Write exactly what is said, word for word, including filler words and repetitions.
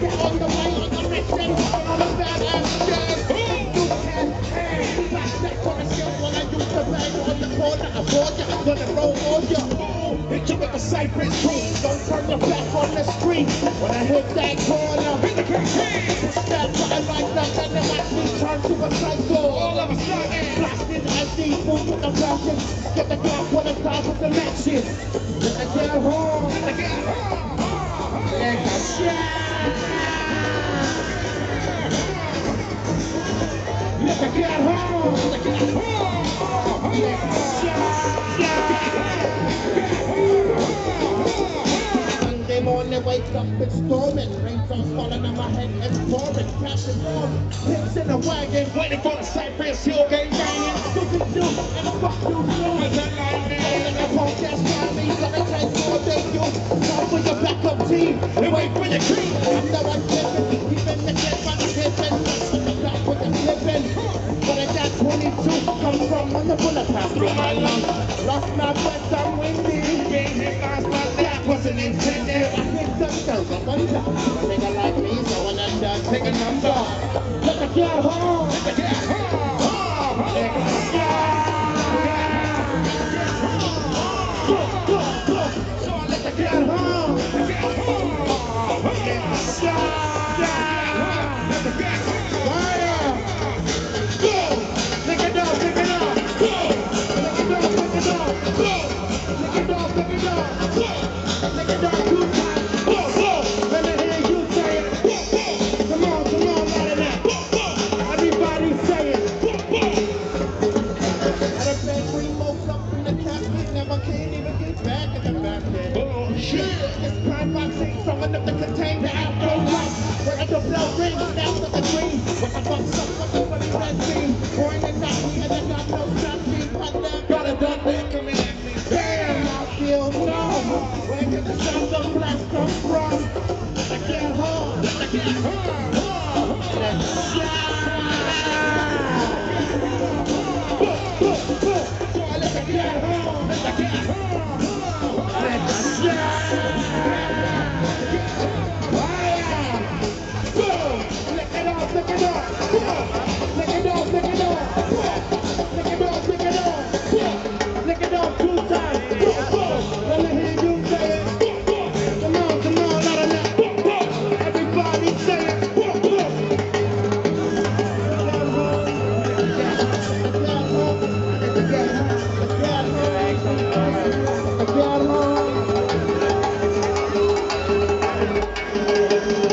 get on the way on the mission. I'm a badass shit. You can hang. Flashback on the shelf when I used to bang on the corner. I bought ya, I'm gonna roll on ya. Hit you with the cypress too. Don't turn your back on the street. When I hit that corner, hit the push that button like nothing and watch me turn to a psycho. All of a sudden, blasting as these moves with the passion. Get the Glock when it's time for selection. Let the get home. Let the get home. Let the shine. Let the get home. Let the get home. Let the Monday morning, wake up, it's storming. Raindrops falling on my head, it's pouring. Passing on, pigs in a wagon, waiting for the Cypress Hill gang banging. Stupid you, and the fuck you do. Cause I like me. And the podcast got me, gonna take more than you. Time for your backup team, and wait for your cream. I'm the one flipping, keeping the clip on the hip and touching the back with the flipping. But I got twenty-two, come from when the bullet passed through my lungs. Lost my breath, I'm windy. Being hit last my that wasn't intended. I hit them girls up on top. A nigga like me, so when I'm done, take a number. Let the get home. Let the get home. Let the get So I let the get home. Let the get home. Let the get Let the get Lick it up, lick it up. Lick it up, lick it up. Lick it up, lick it up. Lick it up two times. Let me hear you say it. Come on, come on, let it out. Everybody say it. Had a bad remote up in the casket. Never can't even get back in the basket. Oh shit. It's crime boxing, strong enough to contain the afro life. Where the blow rings down to the green. When I bust up with the funny red scene. Pouring the knock me and I got no shot. Got a done thing coming at me. Damn, I feel numb. Where did the sound of blast come from? Let the get home. Let the get home. Let the shine. So I let the get home. Let the get home. Let the shine. Lick it up, lick it up. Lick it up, lick it up. Lick it up, lick it up. Lick it up two times. Let me hear you say it. Come on, come on, let it out. Everybody say it. Get home.